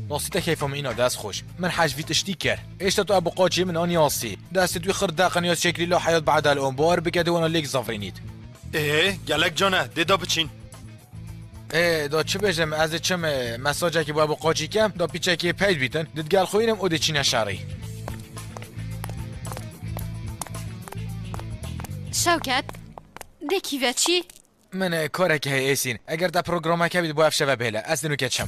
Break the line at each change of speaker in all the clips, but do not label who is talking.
ناصيته كيف من إنا داس خوش من حاج في تشتيكر إيش تتو أبو قاجي من أني ياسي داس توي خردا قنياس شكلي لا حياة بعد الأنبار بكده وانا ليك زافرينيت
إيه جالك جانا ديدا بتشين
إيه دا چه بجم از چم مساجه که با ابو قاجی کم دا پیچه که پید بیتن ددگل خوینم او چینه شاری
شوکت دکی و چی؟
من کاره که ایسین اگر دا پروگرامه که بید با افشه و بهله از دنو کچم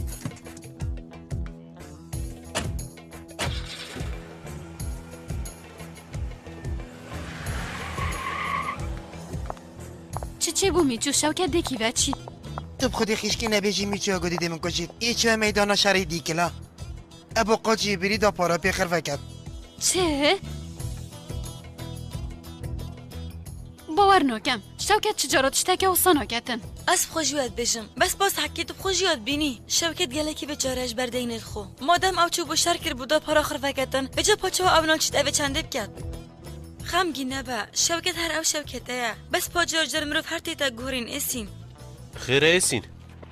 چه بو میچو شوکت دکی و چی؟
تو بخودی خیشکی نبیجی میچو اگو دیده من کشید ایچو میدانا شری دیکلا ابو قاجی بری دا پارا پیخر وکد
چه؟ باور نکم شوکت چجاراتش تکه و ساناکتن
از بخوشیات بشم بس باز حکیت بخوشیات بینی شوکت گلکی به چارش بردین الخو مادم او چوب و شرکر بودا پارا خر وکتن بجا پاچه و اونال چید اوه چنده بکد خمگی نبا شوکت هر او شوکت ایا بس پا جار مروف هر تیتا گورین اسین
خیر اسین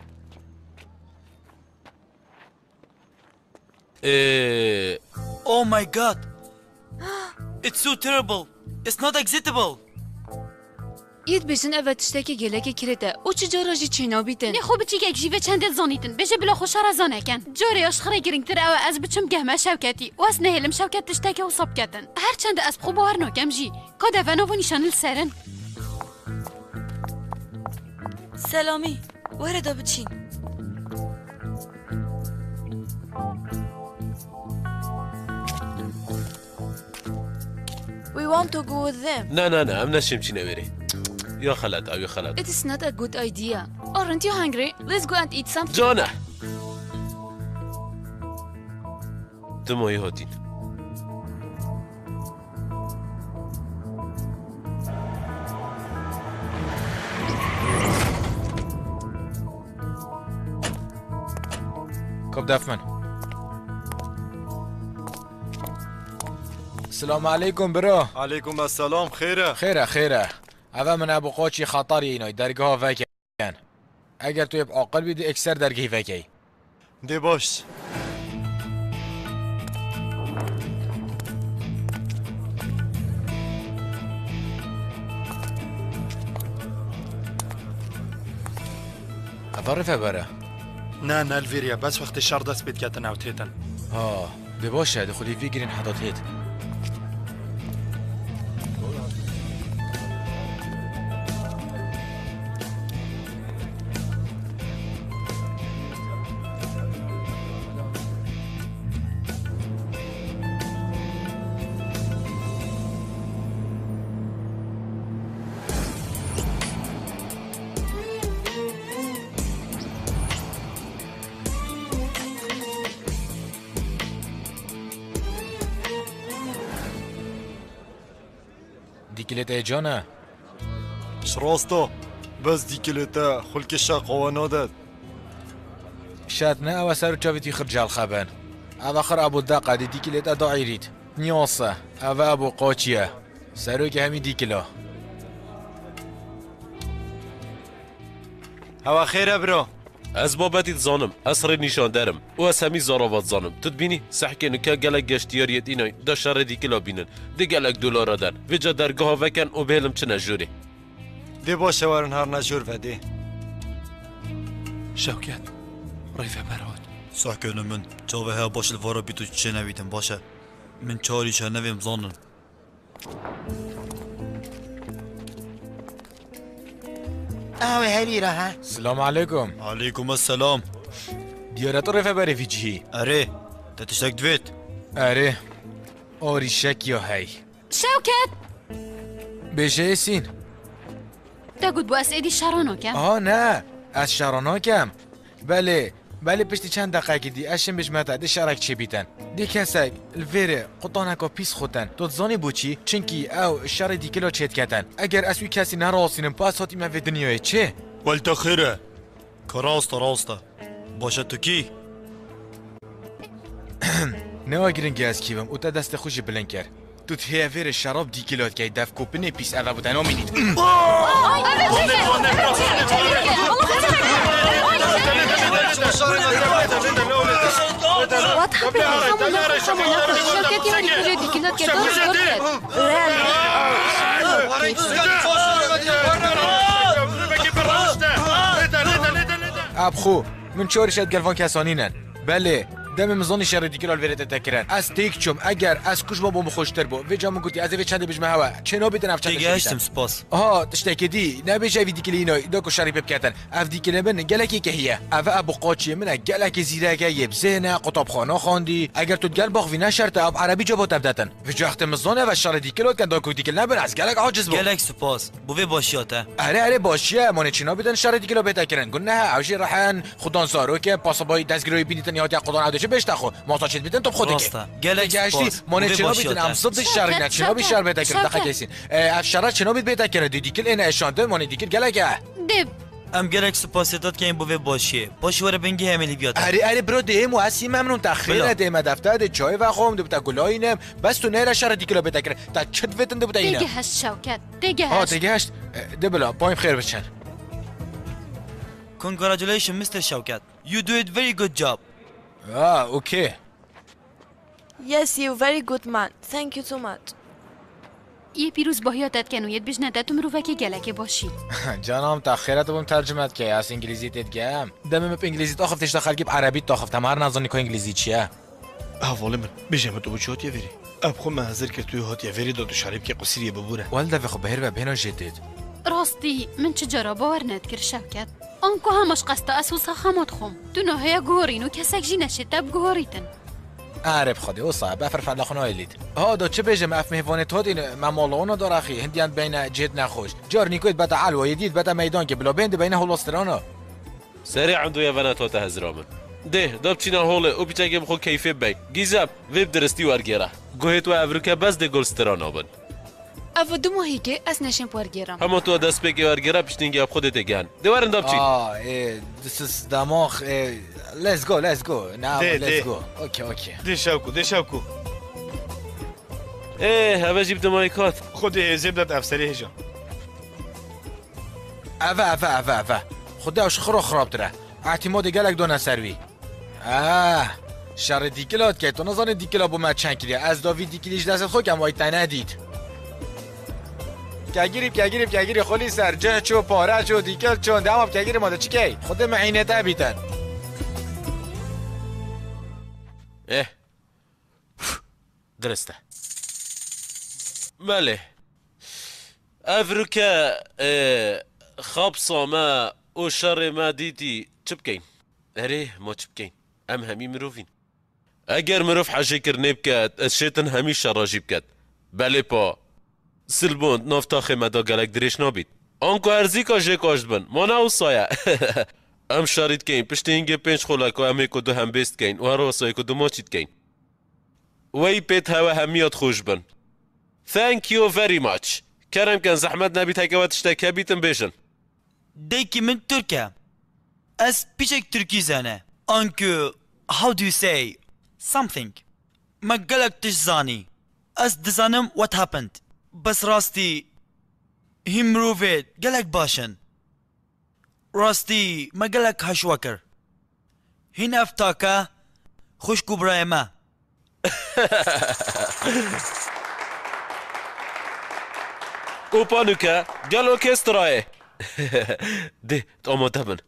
Oh my god It's so terrible It's not acceptable
اید بزن اوه تشتاکی گلکی کرده او چجارا جی چینا بیتن
نه خوب چی که جیوه چنده زانیتن بجه بلا خوش رزانه کن جاری آشخره گرینگتر او از بچم گهمه شوکتی و از نهلم شوکت تشتاکی و صاب کتن هر چند از بخو باور نکم جی که دوانو و نشان السرن
سلامی وارد بچین We want to go with them
نه ام نشیم چی نویری یا خلط او یا خلط
It is not a good idea. Aren't you hungry? Let's go and eat something.
جانه دمایی هاتین
كوب دافمن السلام عليكم برو
عليكم السلام خيره
خيره اول من ابو قاچی خطری اینای درگاه وکن اگر تو یب عاقل بیدی اکثر درگاهی وکی
دی باش
اضرفه بره
نه الفيريا بس وقت الشر دست بيت كاتن او تيتن
دی باشه دخولی فیگرین حدات هید دیکلت جانه
شراستا بس دیکلتا خلک شاق وانادت
شاد نه او سر چاویتی خرجال خبن او آخر ابو دقه دی دیکلت ادعی رید نیاسه او ابو قاچیه سرو که همین دیکلا
هوا خیره برو
از بابتیت زانم اصر نشان درم و از همی زاراوات زانم تدبینی سحکه نکه گلک گشتیاریت اینای دا شر دیکلا بینن دی گلک دولار دن و جا درگاه وکن و بهلم چه نجوری
دی باشه ورن هر نجور و دی شوکت ریفه براد
ساکنه من جاوه ها باشه الوارا بیتو چه نویدم باشه من چاری چه نویم زانن
اوه هلی را ها
السلام عليكم
عليكم السلام
دیارت رفه بره فی جهی
اره تتشتك دويت
اره آری شک یا هی
شوکت
بشه سین
دا گود بو از ایدی شرانو کم
نه از شرانا کم بله پشتی چند دقیقه که دی اشم بجمعته دی شرک چه بیتن دی کسک الویره قطانکا پیس خودن تو زانی بوچی چنکی او شر دیکلا چید کتن اگر اسوی کسی نراسینم پاس هاتی من دنیای چه؟
والتا خیره که راستا باشه تو کی؟
نه آگرنگی از کیوم او تا دست خوشی بلند کرد تو تهویر شراب دیکلات که دف کوپنه پیس اوه بودن آمینید
What happened? شوكت يعني كل دي كنا
ابخو من چورش گلوان کسانینن بله دم مزونی شردی که الوریت تکرن از تیکچم اگر از کش با بوم خوشتر بو و جامو گوتی از چند بجمه هوا چنو بیدن اف چند
دیگه هشتم سپاس
ها تشتکی دی نبیش ویدی کلی اینا داکو شریف بکتن اف دی کلی من گلکی که هیه اف ابو قاچی من گلک زیرگه یب زهنه قطابخانه خواندی اگر تو گل باغ وینا شرط اب عربی جا تبدتن و جخت مزونه و شردی کلو کن داکو دی کل نبن از گلک عاجز بو
گلک سپاس بوی باشیاته
اره باشیه مون چینا بیدن شردی کلو بتکرن گن نه اوشی رحن خودان سارو که پاسبای دستگیری بینیتن یا قدان عدوچه بشتخو ماتاچت بیدن تو خودی که
گلک
گشتی مون چینا بیدن ام صد شری نه چینا بی شر بتکرن دقیق کیسین اف شرط چینا بید بتکرن دی کل این اشانده مون دی کل گلکه
دب
ام گلک سپاس داد که این بوی باشیه باشه وره بنگی همیلی بیاد
اره برو ده مؤسسی ممنون تخیره ده مدفتر ده چای و خوم ده بتا گلاینم بس تو نهر شر دی کلو بتکرن تا چت وتن ده بتا اینا
دیگه هشت شوکت دیگه
ها
هشت
دیگه هشت ده بلا پایم خیر بچن
Congratulations Mr. Shaukat you do it very good job
اوکی
Yes, you very good man. Thank you so much.
یه پیروز باهیاتت کنویت بجنده تو مروفه گلکه باشی
جانم تأخیرت بوم ترجمت که از انگلیزی تدگم دمم به انگلیزی تاخف تشتا خلقی عربی تاخف تمر نزانی که انگلیزی چیه
احوال من بجمع تو بچه هاتیه ویری ابخو محضر که توی هاتیه ویری دادو شریب که قصیریه ببوره
والده خب بهر و بهنا جدید
راستی من چجارا باور ندکر شوکت آنکو همش قصد اسوسا خمات خوم دو نهایا گورین و کسک جی نشد تب گوریتن
عرب خودی او صاحب افر فلاخون آیلید ها دا چه بجم اف مهوانت هات این ممالونا دار اخی هندیان بین جد نخوش جار نیکوید بتا علوه یدید بتا میدان که بلا بند بین هولوسترانا
سريعا دو يفنات هوتا هزرامن ده داب چینا هوله او پیچاگم خو کیفه بی گیزاب ویب درستی ورگیره گوهت و افریکا بس ده گلستران آبن
اف دو ماهی که از نشن پارگیرم
همه تو دست بگی ورگیره پشتینگی اب خودت گن دوارن داب چی
this is دماغ let's go now let's go اوکی
ده شوکو
هوا جیب مایکات
خود زبدت افسری هجان
اوه خدا وش خراب تره اعتماد گلک دو نسروی شر دیکلات که تو نزان دیکلا بو چند کلی از داوی دیکلیش دست خود کم وای تندید کگیری خلی سر جه چو پاره چو دیکل چون دماب کگیری ماده چی کی خود معینته بیتن درسته
بله افریکا خواب ساما او شر ما دیدی چه بکین اره ما چه بکین ام همی مروفین اگر مروف حاجه کرنه بکد از شیطن همی شراجی بکد بله پا سلبوند نافتاخه مدا گلک دریش نابید آنکو ارزی که جه کاشت بن ما ناو سایه ام شارید کین پشت اینگه پنج خلاکو امه کدو هم بیست کین و هر واسای کدو ماچید کین وی پیت هوا همیات خوش بن Thank you very much کرم کن زحمت نبید هکوات اشتاکه بیتن بیشن
دیکی من ترکه از پیچک ترکی زنه آنکو how do you say something ما گلک تش زانی از دزانم what happened بس راستی هم روفید گلک باشن راستی ما گلک هشوکر هین افتاکه خوشکو برای ما
او پانوکه گلو کسترائه ده آماده بن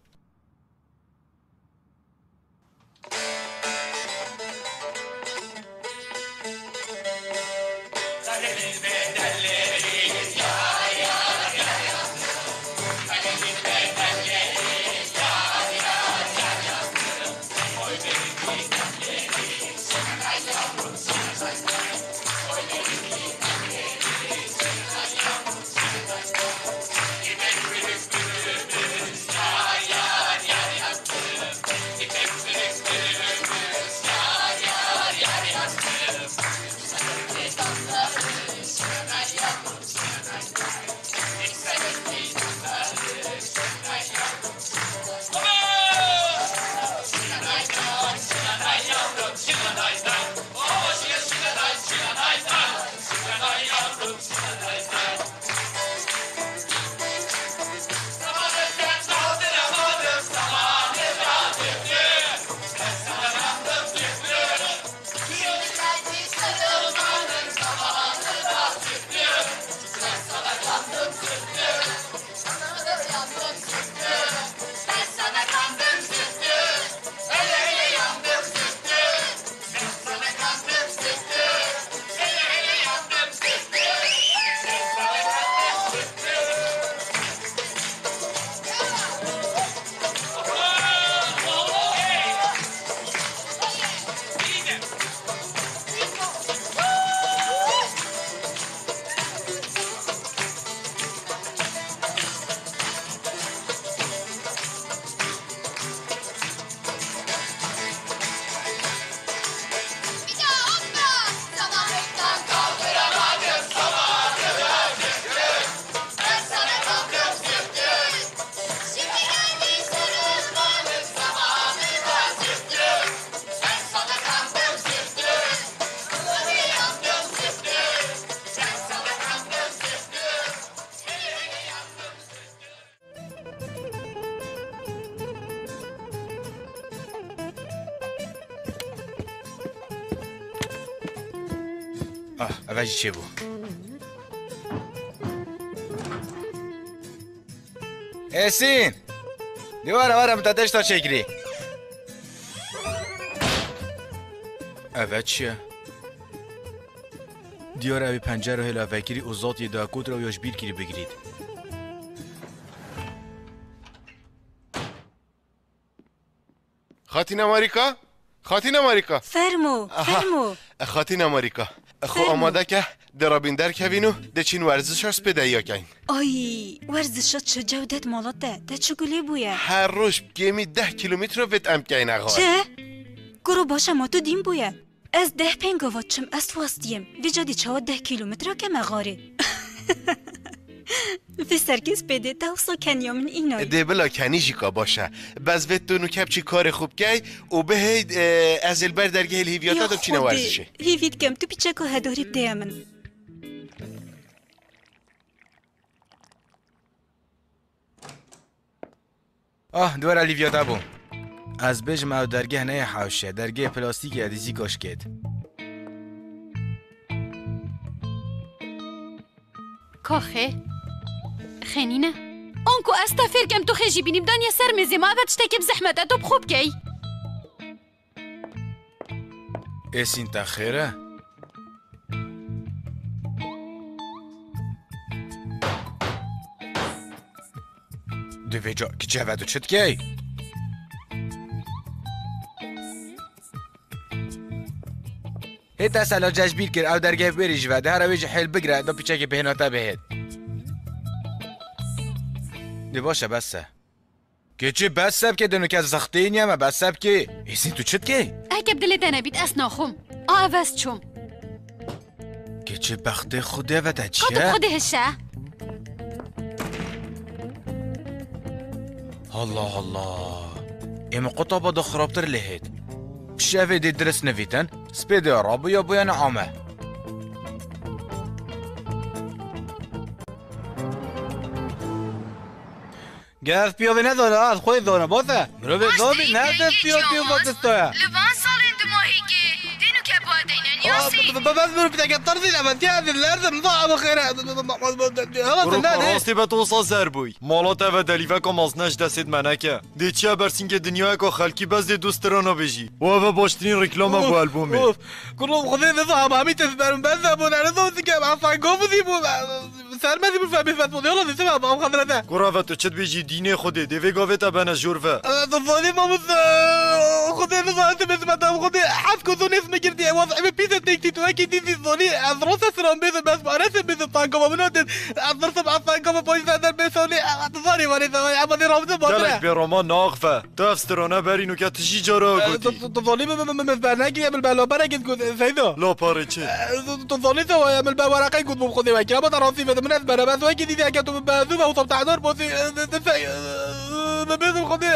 اوجی چه بو اسین دیواره وارم تا دشتا چگری اوه چیه؟ دیار اوی پنجره هلا فکری و ذات یه داکوت رو یاش بیر کری بگیرید
خاتین امریکا؟ خاتین امریکا
فرمو
خاتین امریکا خو آماده که درابین در کبینو دچین ورزش هست بدهیا کن
آی ورزشات چه جودت مالاته ده چگولی بویه
هر روز گمی 10 کیلومتر رو ویت ام کن اغا
چه؟ گرو باشه ما تو دیم بویه از 10 پنگاوات چم از واستیم ویجادی چه 10 کیلومتر که مغاره في سرکیز بده توصل کنیا من اینای
ده بلا کنیجی که باشه بز ویت تو نکب چی کار خوب که و به هید از البر درگه الهیویاتا دو چینه ورزشه
هیوید کم تو پیچکو هداری بده من
دوار الهیویاتا بو از بجم او درگه نه حوشه درگه پلاستیکی ادیزی کاش کد
کاخه خنینه آنکو استفر کم تو خیجی بینیم دانیا سر میزی ما اول تشتکی بزحمت اتو بخوب کی
اسین تا خیره دوی جا که چه ودو چد کی هیتا سالا جشبیر کر او درگه بریج و ده هر اویج حیل بگره دو پیچه که بهناتا بهید دی باشه بسه که چه بسه که دنو که زخته نیمه بسه که ایسین تو چد که؟
اگه بدلی دنه بید اس ناخوم آوست چوم
که چه بخته خوده و ده چیه؟
کاتو خوده هشه؟
الله الله اما قطابا دا خرابتر لهید شافي دي درس نفيتن سبيدي رابو يا بويا نعمه
گرد پیاده نداره از خود داره باسه برو به دابی نده پیاده و باتستایا
لبان سال اندماهی که دینو که بادینن یاسی
بس برو پیدا که طرزی لبنتی هذه لازم ضاع بخيره
راستی به تو سر بوی مالات و دلیوه که مازنش دستید منکه دی چه برسین که دنیا که خلکی بس دی دوست رانا بجی و باشترین رکلام بو البومه
كلهم خذين نظام عمي تسبرون بس ابو انا صوتي كم عفوا قوفي بو سلمى دي بفهم بس يلا دي سبب ام خضرته
قرافه تو چت بيجي دينه خودي دي ويغا تا بنا جورفه
ضفاني ما بس خذين نظام بس ما دام خذي حسكو ذو اسم جردي وضع بيزا تيكتي تو اكيد دي ذوني ادرس سرام بس بس ما رسم بس طاقه منوت ادرس طاقه بويس هذا بسوني تصاري وري عملي رابطه
قالك برومان ناقفه تو افسترانا برينو که تجي جارا قدي
تظني مزبرناكي يعمل بلا بركه سيدو
لا بارچه
تظني تو يعمل بلا ورقه يقول بخذي وكرا بتراسي من اسبر بس وكي دي كاتو بازوبه وطب تعذر بوسي بس خذي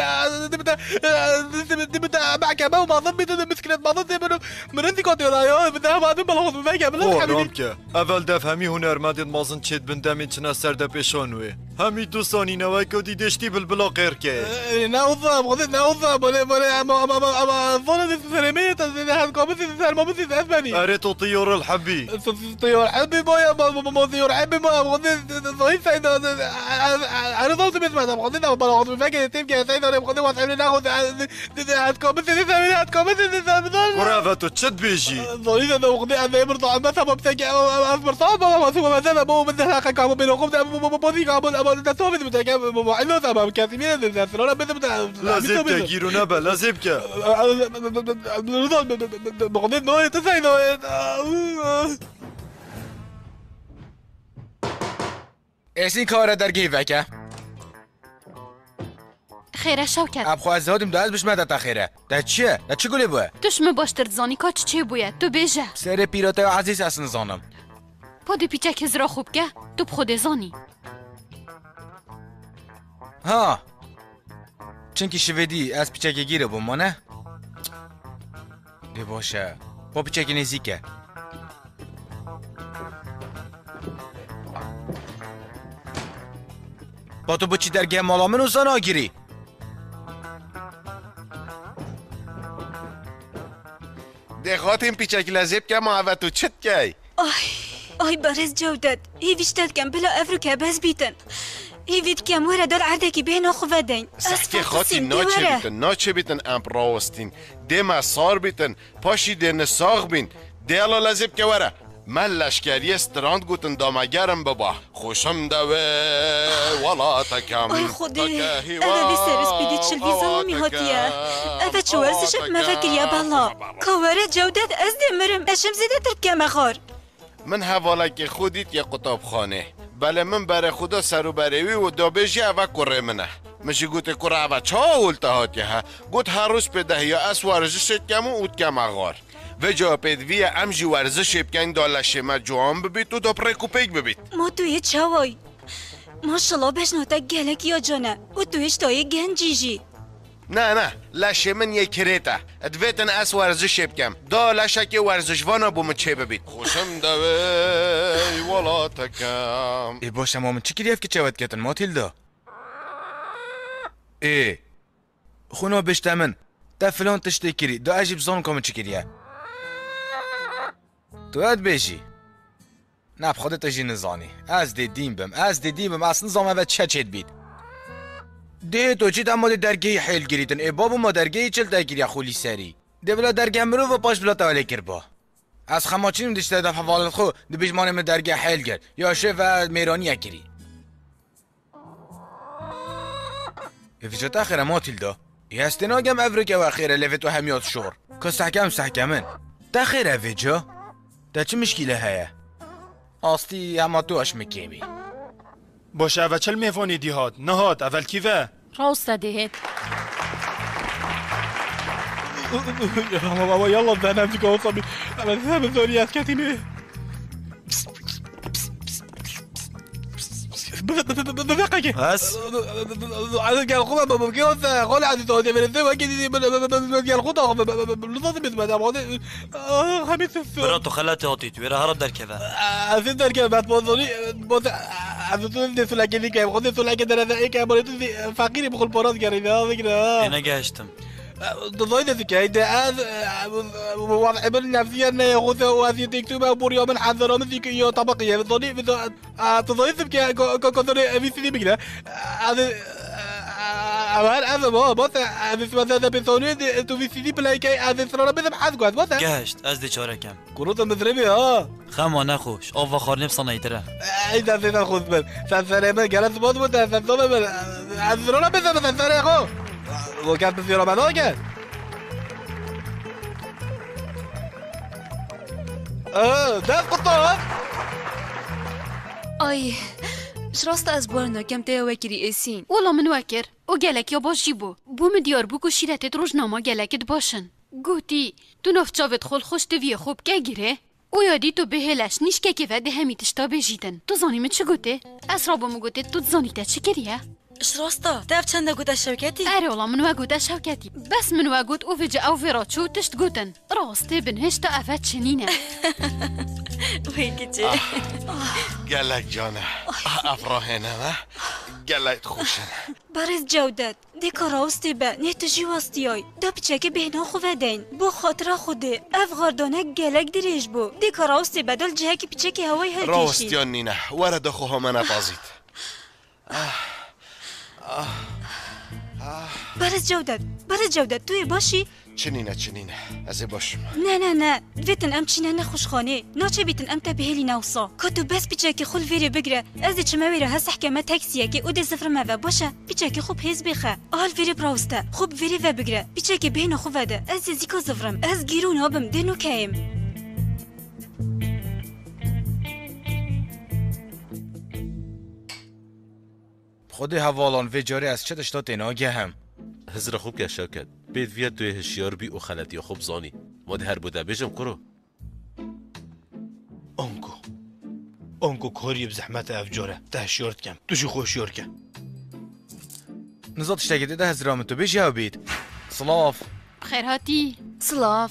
دي بتا معك وما ضبط مسكنه ما ضبط من عندي كنت يا بدها ما دم بلغ بماك بلا
حبيبي اول دفهمی هنرمند مازن چت بندم چنا سرد پیشانوه همی دوستانی نوای که دیدشتی بلبلا غیر که
نوضب خذي نوضب ولا اما ظن سلاميه هذا قامت سلمى بس اسباني
اريت طيور الحبي
طيور حبي ما طيور حبي ما خذي ضعيف انا ضلت بس ما خذي ده بلغ فاكر تبقى سيد انا خذي واسع ناخذ هتقامت هتقامت
قرافه تو چت بيجي
ضعيف ده خذي انا برضه ما سبب تجي اصبر صعب ما سوى ما سبب مو من هذا كان بينهم بودي قبل ده صوب بتاع مو عينه سبب كاتبين ده انا بس
لازم تجيرو نبا لازم كه
بخذي نوع تسعين
اسین کار درگی وکه
خیره شوکت
اب خواهد زهادیم دو از بشمه تا خیره ده چیه؟ ده چه گلی بوه؟
توش مباشتر زانی که چه بوید تو بیجه
سر پیراته و عزیز اصلا زانم
پا دو پیچه که زرا خوب که تو بخود زانی
ها چنکی شویدی از پیچه که گیره بوم نه؟ ده باشه با پیچه که نزیکه با تو بچی درگه مالامن و زن آگیری
ده خاتم پیچک لزیب که ما تو چت که
آی برز جودت هیویشتت کم بلا افریکا بس بیتن هیوید کم وره دار عردکی بین آخو ودین
سحکی خاطی ناچه بیتن امپراوستین دم سار بیتن پاشی دن ساغ بین دیالا لازب که وره من لشکری استراند گوتن دامگرم ببا خوشم دوه ولا تکم
آی خودی اوه بی سرس بیدید شلویزا می هاتیه اوه چوارزشت مفکریه بالا کاوره جودت از دمرم اشم زیده ترک کم خار
من حوالک خودیت یه قطاب خانه بله من برای خدا سر و بروی و دابجی اوه کره منه مشی گوته کره اوه چا اولتا هاتیه ها گوت هر روز پیده یا اس ورزشت کم و اوت کم اغار و جا پیدوی امجی ورزش بکن دالشه ما جوان ببید و دا پریکو پیک ببید
ما توی چوای ماشالله بشناتا گلک یا جانه و تویش تایی گنجی جی
نه لشه من یک کریتا ادویتن اس ورزش بکم دا لشه که ورزشوانا بوم چه ببید خوشم دوی ولا تکم
ای باشه مامن چی کریف که چوت کتن ماتیلدا ای خونا بشته من تا فلان تشتی کری دا عجیب زان کامن چی کریه تو اد بیشی نه خودت اجی نزانی از دیدیم بم اصلا زامه و چه چید بید ده تو چید اما ده درگهی حیل گریتن ای بابا ما درگهی چل تا گیری خولی سری ده بلا درگه مرو و پاش بلا تاوله کر با از خماچینم دشته دفع والد خو ده بیش مانم درگه حیل گر یا شف و میرانی اکری افجا تا خیره ما تیلدا یه استناگم افریکا و خیره لفتو همیات شور که سحکمن تا خیره افجا ده چه مشکله هیا آستی اما تو اش مکیمی
باشه اول چل میفانی دیهات نهاد اول کیوه
راست دهت
بابا يلا بدنا نمسك وصبي انا ذهب الدنيا كاتيني بذكك
بس
قال خوبه بمجوز قول عندي تودي من الذوق كده قال خوده بالنظام بس خميس
براتو خلاتي هاتيت ويرا هرب در كذا
عزيز در كذا بعد بوظني بوظ عزيز دي سلاكي دي كده خدي سلاكي ده ده ايه بريت فقير بخل براد قريب هذا كده
انا جهشتم
ضايد ذكي ده وضع بالنفسية انه ياخذ وهذه تكتبها بوريا من حذر من ذيك طبقية بالضني تضايد ذكي كثر في سيدي بكده هذا هذا ما بس هذا بثوني تو في سيدي بلايك هذا سرنا بذم حذق بس
جهشت از دي چاره كم
كروت مذربي ها
خما نخوش او خارني بصنايتره
اذا زين خذ بس سلسله جلس بود بود سلسله عذرنا بذم سلسله خو وكانت بزيرة بعد ده قطار
آی شراست از بارنا کم تا وکری ایسین
والله من وكر وقالك يا باشي بو مديار بوكو شيراتت روجنامه قالك باشن قوتي تو نفجاوت خول خوش تفيه خوب كاگيره ويادي تو بهلاش نيش كيف ده همي تشتا بجيتن تو زاني من چه قوتي اسرابو مو قوتي تو زاني تا چه كريه
اش راستا تعرف چند قوت الشوكاتي
اري والله من وقوت الشوكاتي بس من وقوت اوفيجا او فيراتشو تشت قوتن راستي بنهشتا افات شنينه
ويكتي
قالك جانا افراهنا ما قالك خوشن
برز جودت دی کاراوستی به نیت جیواستیای دا بچه بهنا خوادین بو خاطر خوده افغاردانه گلک دریج بو دی کاراوستی بدل جه کی بچه که هوای هر
راستیان نینه ورد خوها من اتازید
برز جودت توی باشی؟
چنینه از باشم
نه دویتن ام چینه نخوشخانه ناچه بیتن ام تبهیلی نوصا کتو بس بیچه که خول ویری بگره از دی چمه ویره هست حکمه تکسیه که او دی زفر موه باشه بیچه که خوب هیز بخه آل ویری براوسته خوب ویری و بگره بیچه که بهنو خوده از دی زیکو زفرم از گیرون آبم دینو کهیم
خودی حوالان و جاری از چه تشتا تناگه هم
هزر خوب که شاکت بید وید توی هشیار بی و خلطی خوب زانی ما ده هر بوده بجم کرو
انکو کاری بزحمت افجاره ده هشیارت کم توشی خوشیار کم
نزاد تشتاگه ده هزرام تو بیش یاو بید صلاف
بخير هاتي
صلاف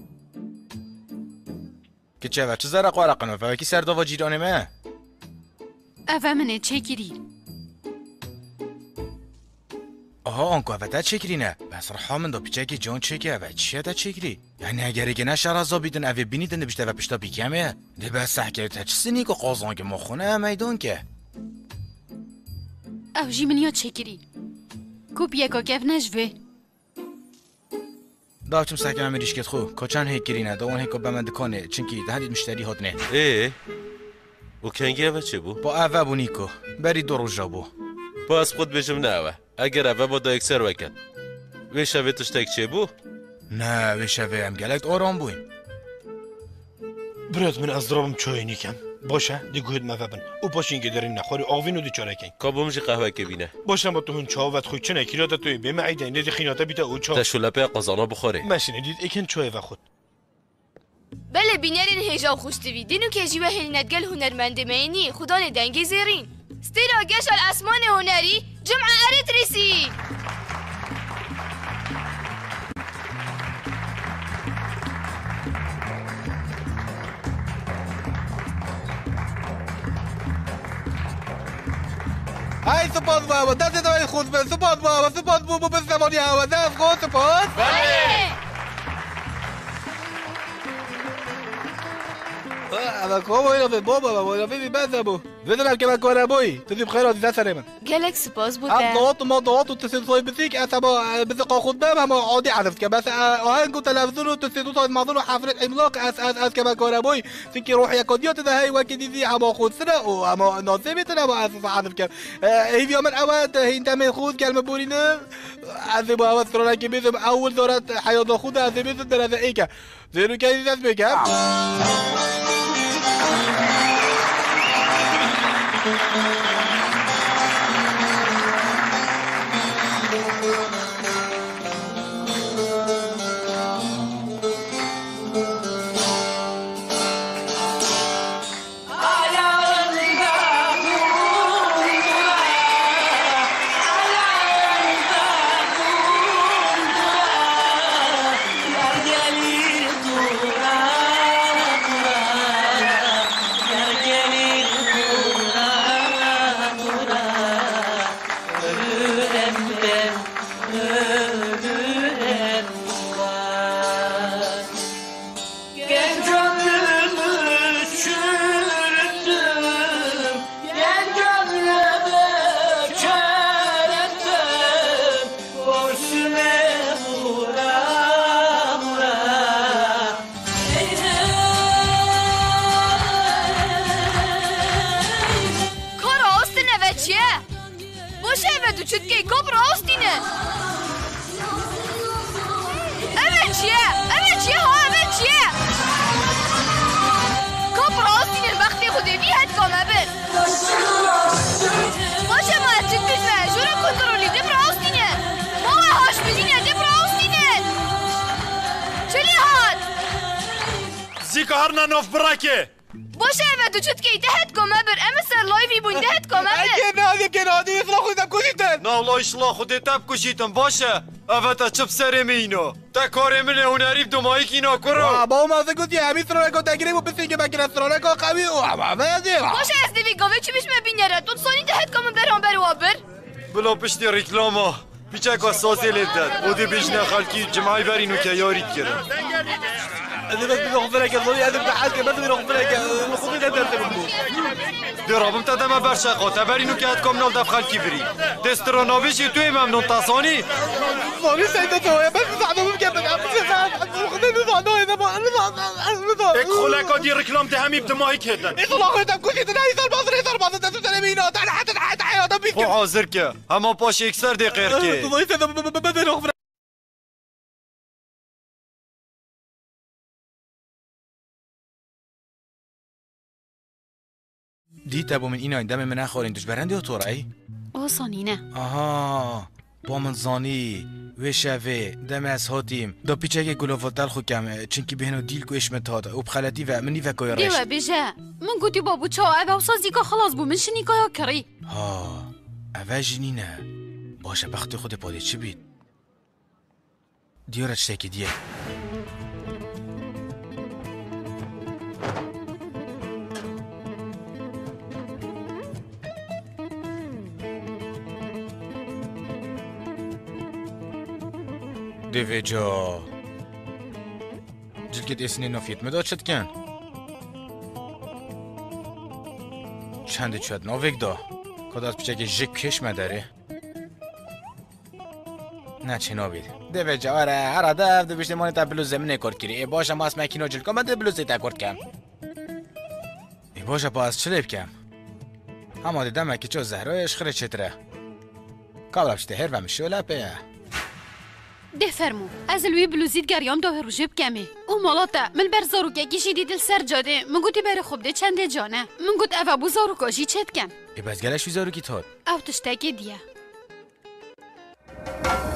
که چه و چه زرق ورقنو فوکی سرداوا جیرانه ما
افا منه چه گیری
آها آنکو اوه چکری نه بس رحا من دا پیچه که جان چکه اوه چیه تا چکری یعنی اگه که نشه رازا بیدن اوه بینیدن بیشتر و پیشتا بیکمه ده بس سحکه تا چسینی که قازان که ما خونه میدان که
او جی من یاد چکری کوپ یکا کف نجوه
دا چم سحکه من ریشکت خو کچان هی کرینه دا اون هی که به من دکانه چنکی ده هدید مشتری هات نه
و کنگی اوه چه بو؟
با اوه بو نیکو بری دو روز بو
باز خود بجم نه اوه اگر اوه با دا اکسر وکن وی شوه تشتک چه بو؟
نه وی شوه هم گلکت آرام بوین
برات من از درابم چای نیکم باشه دیگوید مفبن او پاش اینگه داریم نخوری آوین و دی چاره کن
کابومجی قهوه که بینه
باشم با تو هون چاوت خوی چه نکیراتا توی بیم عیده ندی خیناتا بیتا او چا
تشولپه قازانا بخوره
ماشینه دید اکن چای و خود
بله بینرین هیجا خوشتوی دینو که جیوه هلندگل هنرمند مینی خدا ندنگ زیرین ستیرا گش الاسمان هنری جمع ارتریسی
های سپاس بابا دست دوای خود به سپاس بابا سپاس بابا به زمانی هوا دست خود سپاس
بله
اما خواب اینا بابا اینا بی بزبو بدونم که من کار بوی تو بخیر عزیز سرمن
گلک سپاس بود
ضغط ما ضغط وتصل بسيك اسبا بثقه خد باب ما عادي عرفت كده بس هاي كنت تلفزيون وتصل صوت معظم حفله عملاق اس كما كان بوي سكي روح يا قضيه ده هي وكدي دي اما خد سنه واما ناصبت انا ما اساس عارف كده هي في يوم الاوقات هي انت من خود كلمه بولينا عذب اوثر لك بيزم اول دوره حياه خدها عذب ده ايكا زيرو كان يسبك
زيكارنا نوف براكي
باشه و تو چت کی دهت کو مبر امسر لایوی بون دهت کو مبر
اگه کنادی اصلا خودم کشیدن
نه والله اشلا خودت کشیدم باشه اوتا چپ سر مینو تا کار من هنری دمایی کینا کرو
با ما گفتی همین سرانه کو تگیری و بسیگه بکر سرانه کو قوی و
باشه از دیوی گاوه چی بیش مبینره تو سانی دهت کو مبر هم برو بر
بلا پشتی ریکلاما بیچک اساسی لیدد بودی بیشنا خالکی جمعی برینو که یارید کرد
انا بس بنغفلك يا ظني انا بحالك بس بنغفلك خذي ده ترتب
درابم تدم برشقات برینو که ات کامنال دف خالکی بری دستراناویش توی ممنون تصانی
ظني سيدة توي بس صعدوا مكمل خذي نظام اذا ما
اك خلقا دي ركلام تهمي بدماي كدن
اصلا خذ كنت تناي صار بعض تسلمينا تعال حتى حياتي بيك
خو حاضر که اما باش اكثر دي غير كي
ظني سيدة بنغفلك دیت ابو من اینا دم من نخورین توش برندی و تورایی؟
او سانی نه
آها با من زانی و شوه دم از هاتیم دا پیچه که گلوفتل خو کم چنکی بهنو دیل کو اشمت هادا و بخلتی و منی و کایرش
دیوه بیجه من گوتی بابو چا او سازی که خلاص بو من شنی که کری
ها اوه جنینه باشه بخت خود پاده چی بید؟ دیارت شتکی دیه دوی جا جلکت اسنی نافیت مداد شد کن چند چود ناوک دا کداز پیچه که جک کش مداره نه چه نابید دوی جا آره هر دف دو بیشتی مانی تا بلوزه من نکرد کری ای باشا ما اسمه کینو جلکا من دو بلوزه تا کرد کم ای باشا پا از چلیب کم اما دیدم که چو زهرایش خیلی چطره کابلا بشته هر و مشوله پیه
دفرمو از الوی بلوزید گریام دو روجب کمی او مالاتا من بر زاروکه کشی دیدل سر جاده من گوتی بر خوب ده چنده جانه من گوت اوه بو زاروکاشی چت کم
ای بس گلش وی زاروکی تاد
او تشتاکی دیه